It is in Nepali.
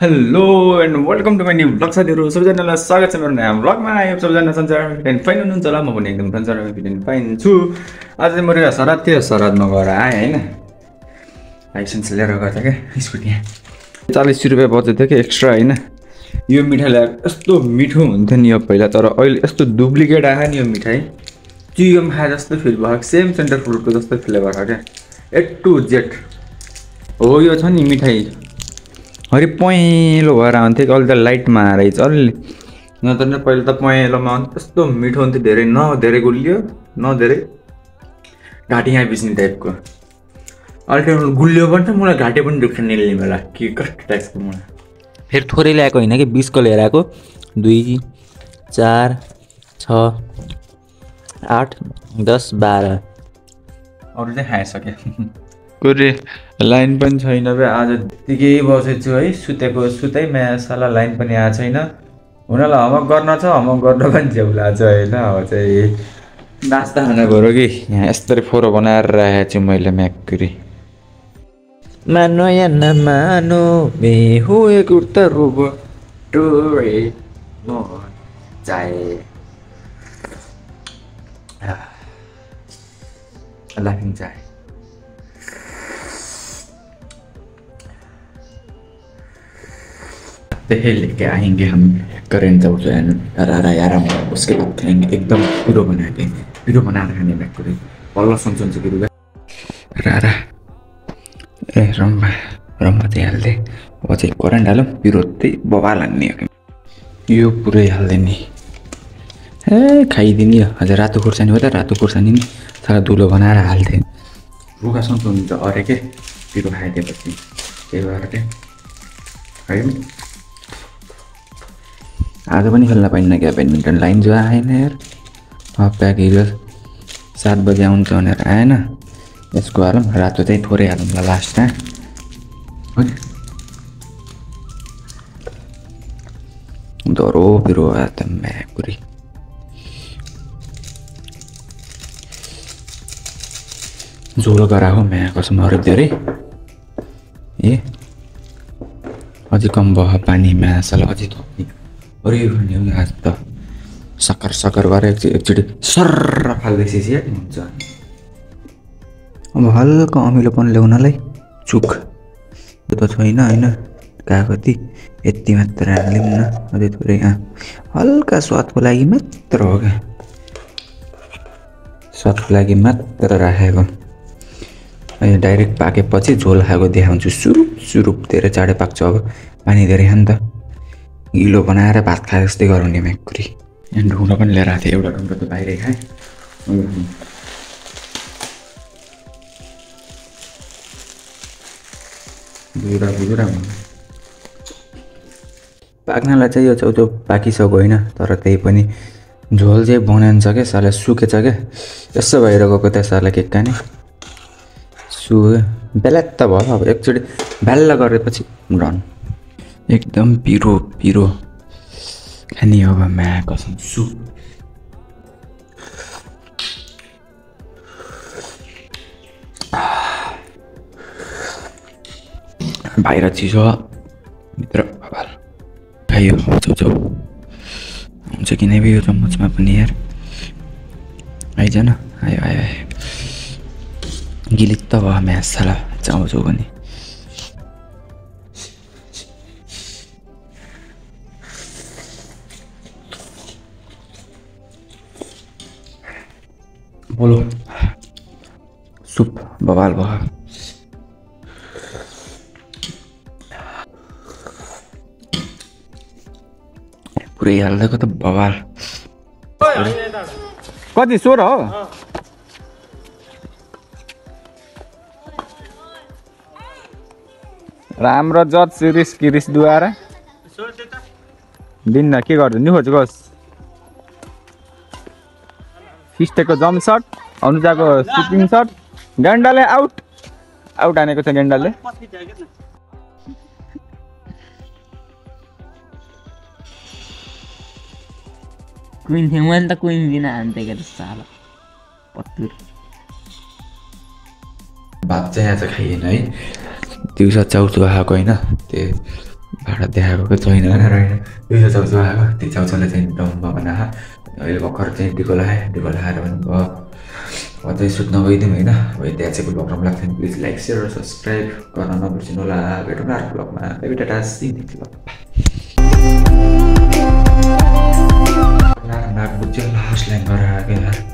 Hello and welcome to my new blog साथीहरू सबैजनालाई स्वागत छ मेरो नयाँ ब्लगमा। यो सबैजना संसारमा फिट एन्ड फाइन हुनुहुन्छ होला, म पनि एकदम संसारमा फिट एन्ड फाइन छु। आज चाहिँ मेरो सराद थियो, सरादमा गएर आएँ होइन, लाइसेन्स लिएर गएको थियो क्या स्कुटी। 40 रुपियाँ बजेको थियो कि एक्स्ट्रा होइन। यो मिठाई ल्याएर यस्तो मिठो हुन्थ्यो नि यो पहिला, तर अहिले यस्तो डुप्लिकेट आयो नि यो मिठाई। चियम खाए जस्तो फिल भएको, सेम सेन्टर फ्रुटको जस्तो फ्लेभर हो क्या, A to Z हो यो छ नि मिठाई। हरि पहेँलो भएर आउँथ्यो कि अहिले त लाइटमा आएर अलि, नत्र न पहिला त पहेँलोमा आउँथ्यो, त्यस्तो मिठो हुन्थ्यो। धेरै न धेरै गुलियो न धेरै घाँटी यहाँ बिच्ने टाइपको। अहिले गुलियो पनि छ मलाई, घाँटी पनि दुख्छ निल्ने बेला के कस्तो टाइपको। मलाई फेरि थोरै ल्याएको होइन कि 20 को लिएर आएको। 2 4 6 8 10 12 अरू चाहिँ खाइसक्यो। कुरे लाइन पनि छैन बे, आज त्यतिकै बसेछु है, सुतेको सुतै म्यासाला लाइन पनि आएको छैन। हुनलाई होमवर्क गर्न छ, होमवर्क गर्न पनि झ्याउला छ होइन। अब चाहिँ नास्ता खाना गएर कि यहाँ यस्तरी फोरो बनाएर राखेको छु मैले म्याकुरी। मानो या नमानो मे हुए कुर्ता रोबो टोरे म चाहे लाफिङ चाहे लेके आएंगे हम करेंट जब आराम, उसके बाद खाएंगे एकदम पिरो बनाएंगे, पिरो बनाएर खाने ब्याकुरी बल्ल सुन्छ कि रारा ए रम्बा रम्बा चाहिँ हाल्दै। अब चाहिँ करेन्ट हालौँ, पिरो त्यही बबाल हान्ने हो कि यो पुरै हाल्दै नि। ए खाइदिने हो हजुर, रातो खुर्सानी हो त, रातो खुर्सानी नि सारा धुलो बनाएर हाल्थेँ। रुखा सन्चो हुन्छ अरे के पिरो खाइदिएपछि, त्यही भएर चाहिँ है। आज पनि खेल्न पाइन्न क्या ब्याडमिन्टन, लाइन जो आएन यार। प्याक हिजो 7 बजी आउँछ भनेर आएन। यसको हालौँ, रातो चाहिँ थोरै हालौँ ल लास्टमा। डरो पिरो आयो त म्याकुरी। झोल गराएको म्या कसम हरेक धेरै ए अझै कम भयो पानी, म्यासाला अझै थप्ने। अरे भने आज त सकर सकर गरेर एकचोटि सर्र फाल्दैछ हुन्छ। अब हल्का अमिलोपन ल्याउनलाई चुक त्यो त छैन होइन, कागती यति मात्र हाल्यौँ न, अझै थोरै हल्का स्वादको लागि मात्र हो क्या, स्वादको लागि मात्र राखेको। अहिले डाइरेक्ट पाकेपछि झोल खाएको देखाउँछु, सुरुप सुरुप धेरै चाँडै पाक्छ। अब पानी धेरै खानु त, गिलो बनाएर भात खाए जस्तै गराउने म्याकुरी। यहाँ ढुङ्गा पनि लिएर आएको थिएँ, एउटा ढुङ्गा त बाहिरै खाएँ। बुझुरा पाक्नलाई चाहिँ यो छेउछाउ पाकिसक्यो होइन, तर त्यही पनि झोल चाहिँ बनाइन्छ क्या साला, सुकेछ क्या यसो भएर गएको त्यहाँ साला के काने बेलात्त भयो। अब एकचोटि भ्याल्ला गरेपछि डन एकदम पिरो पिरो खाने अब म्या कसम सुप। बाहिर चिसो भित्र बबाल खायो छेउछाउ हुन्छ कि नै यो चम्मचमा पनि यार। आइज न, आयो आयो आयो गिलित्त भयो म्यासाला चाउँछौ पनि। बोलो सुप बवाल भयो। पुरै हाल्दाको त बवाल। कति 16 हो? राम्रो जज सिरिस किरिस दुवारा दिन्न के गर्छ नि खोजोस्। फिस्टेको जम्प सर्ट, अनुजाको सुटिङ सर्ट, गेन्डाले आउट आउट हानेको छ गेन्डाले। क्वीन थियो मैले त क्वीन दिन हान्थेँ के साला पत्तुर। भात चाहिँ आज खाइएन है, दिउँसो चाउचो खाएको होइन, त्यो भाडा देखाएको के छैन भनेर होइन दुई छेउछाउ आएको त्यो छेउछाउले चाहिँ डाउनमा भना अहिले भर्खर चाहिँ डिको लगाएर भन्नुभयो अब चाहिँ सुट नगइदिउँ होइन अब त्यहाँ चाहिँ ब्लग राम्रो लाग्छ भने प्लिज लाइक सेयर र सब्सक्राइब गर्न नबिर्सिनु होला भेटौँ न अर्को ब्लगमा एउटा टाटा नाक बुझ्यो लास्ट लाइन गरेर आएको यार